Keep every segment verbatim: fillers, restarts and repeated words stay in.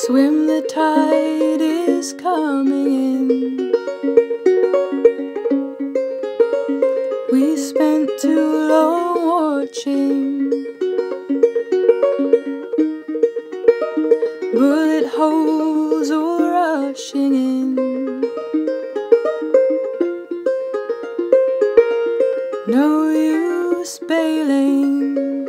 Swim, the tide is coming in. We spent too long watching. Bullet holes all rushing in. No use bailing.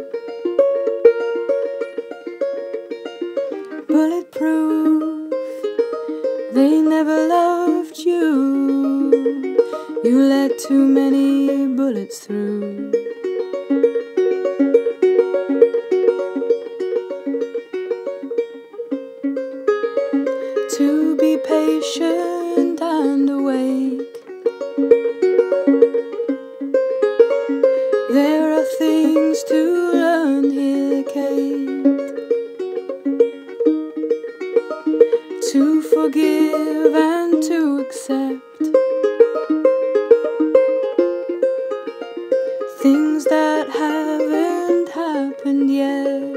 Bulletproof, they never loved you. You let too many bullets through. To be patient and awake, there are things to learn here, Kate. To forgive and to accept things that haven't happened yet.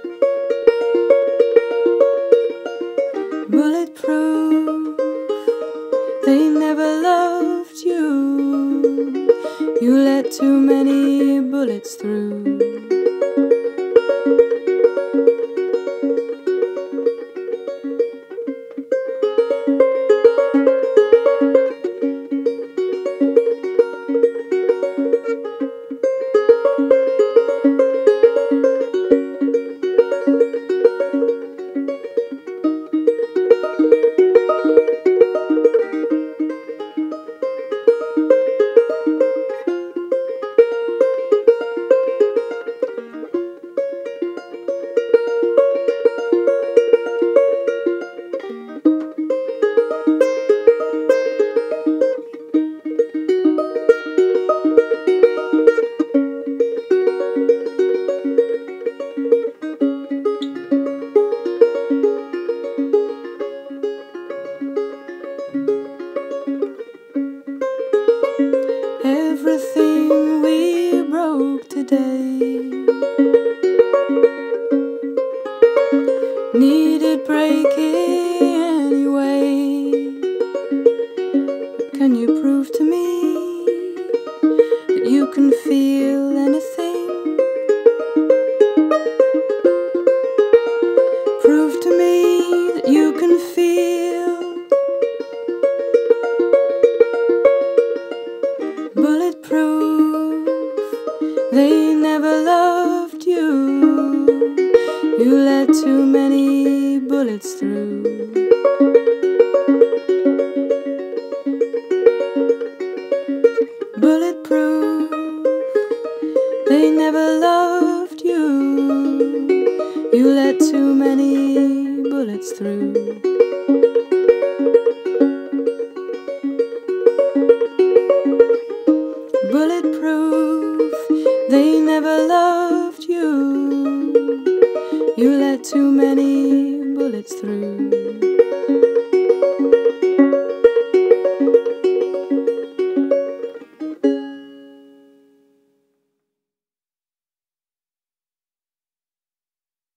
Bulletproof, they never loved you. You let too many bullets through. Everything we broke today needed breaking anyway. But can you prove to me that you can feel anything? Prove to me that you can feel. Bulletproof, they never loved you. You let too many bullets through. Bulletproof, they never loved you. You let too many bullets through. Bulletproof, they never loved you. You let too many bullets through.